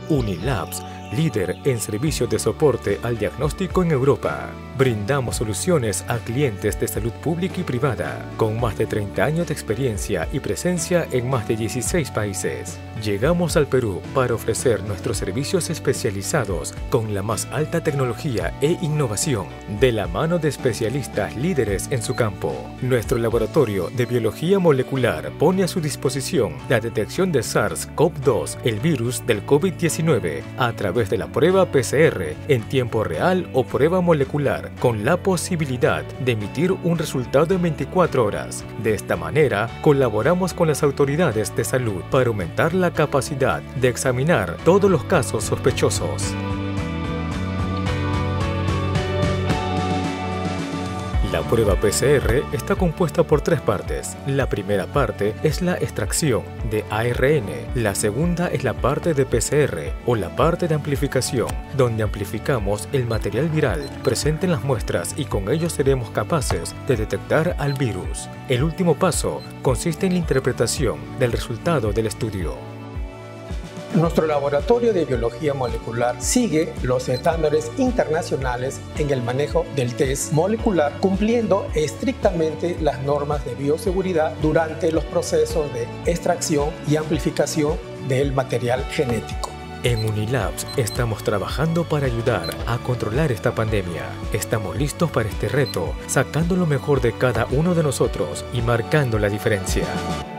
Unilabs, líder en servicios de soporte al diagnóstico en Europa. Brindamos soluciones a clientes de salud pública y privada, con más de 30 años de experiencia y presencia en más de 16 países. Llegamos al Perú para ofrecer nuestros servicios especializados con la más alta tecnología e innovación, de la mano de especialistas líderes en su campo. Nuestro laboratorio de biología molecular pone a su disposición la detección de SARS-CoV-2, el virus del COVID-19, a través de la prueba PCR en tiempo real o prueba molecular, con la posibilidad de emitir un resultado en 24 horas. De esta manera, colaboramos con las autoridades de salud para aumentar la capacidad de examinar todos los casos sospechosos. La prueba PCR está compuesta por 3 partes. La primera parte es la extracción de ARN. La segunda es la parte de PCR o la parte de amplificación, donde amplificamos el material viral presente en las muestras y con ello seremos capaces de detectar al virus. El último paso consiste en la interpretación del resultado del estudio. Nuestro laboratorio de biología molecular sigue los estándares internacionales en el manejo del test molecular, cumpliendo estrictamente las normas de bioseguridad durante los procesos de extracción y amplificación del material genético. En Unilabs estamos trabajando para ayudar a controlar esta pandemia. Estamos listos para este reto, sacando lo mejor de cada uno de nosotros y marcando la diferencia.